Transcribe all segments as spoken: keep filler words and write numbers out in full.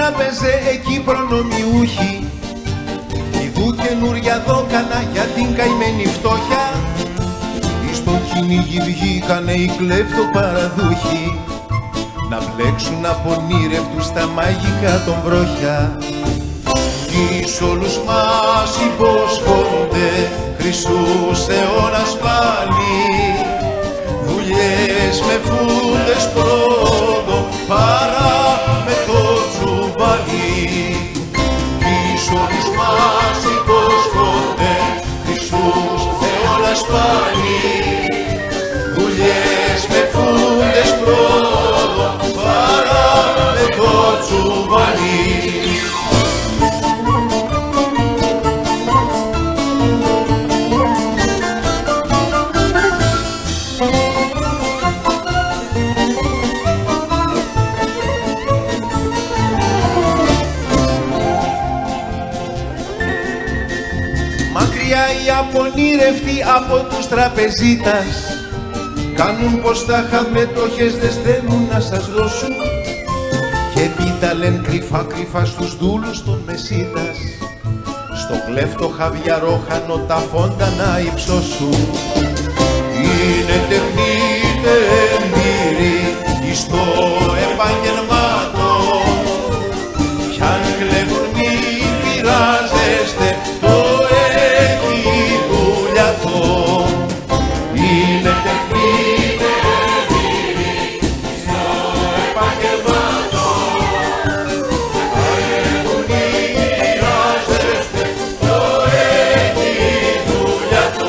τράπεζε εκεί προνομιούχοι, ειδού καινούρια δόκανα για την καημένη φτώχεια. Εις στον κυνήγι βγήκανε οι κλέφτοπαραδούχοι, να μπλέξουν απονήρευτους στα μαγικά των βρόχια. Κι σ' όλους μας υπόσχονται χρυσούς αιώνας πάλι, δουλειές με φούντες πρόοδο παρά με το τσουβάλι. Κι σ' όλους μας υπόσχονται χρυσούς αιώνας πάλι, δουλειές με φούντες πρόοδο παρά με το τσουβάλι. Μακριά οι απονήρευτοι από τους τραπεζίτας, κάνουν πως τα χαμετόχες δεν θέλουν να σας δώσουν, και πίτα λένε κρυφά κρυφά στους δούλους των Μεσίτας, στο κλέφτο χαβιαρό χανό τα φόντα να υψώσουν. Είναι τεχνίτε εμπειροί εις το επάγγελμά το, κι αν κλέβουν μη πειράζεστε, το έχει δουλειά το. Είναι τεχνίτε εμπειροί εις το επάγγελμά το, αν κλέβουν μη πειράζεστε, το έχει δουλειά το.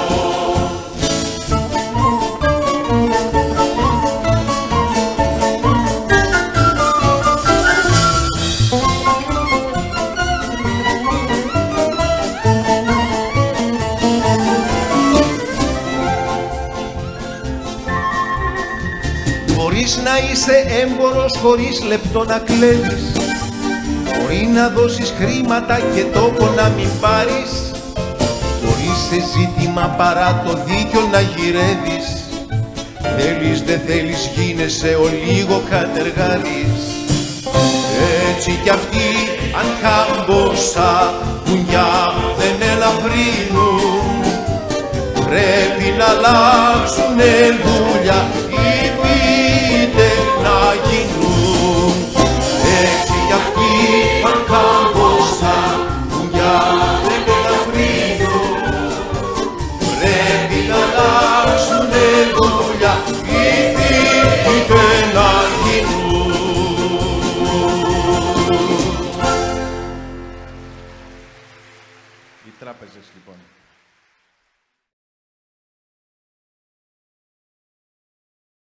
Μπορείς να είσαι έμπορος χωρίς λεπτό να κλέβεις, μπορεί να δώσεις χρήματα και τόπο να μην πάρεις, μπορείς σε ζήτημα παρά το δίκιο να γυρεύεις, θέλεις δε θέλεις γίνεσαι ο λίγο κατεργάρης. Έτσι κι αυτοί αν χάμποσα κουνιά δεν ελαφρύνουν, πρέπει να αλλάξουνε δουλειά ή πείτε να γίνουν. Έτσι κι αυτοί αν κάμποσα κουνιά δεν ελαφρύνουν, πρέπει να αλλάξουνε δουλειά ή πείτε να γίνουν. Οι τράπεζες λοιπόν.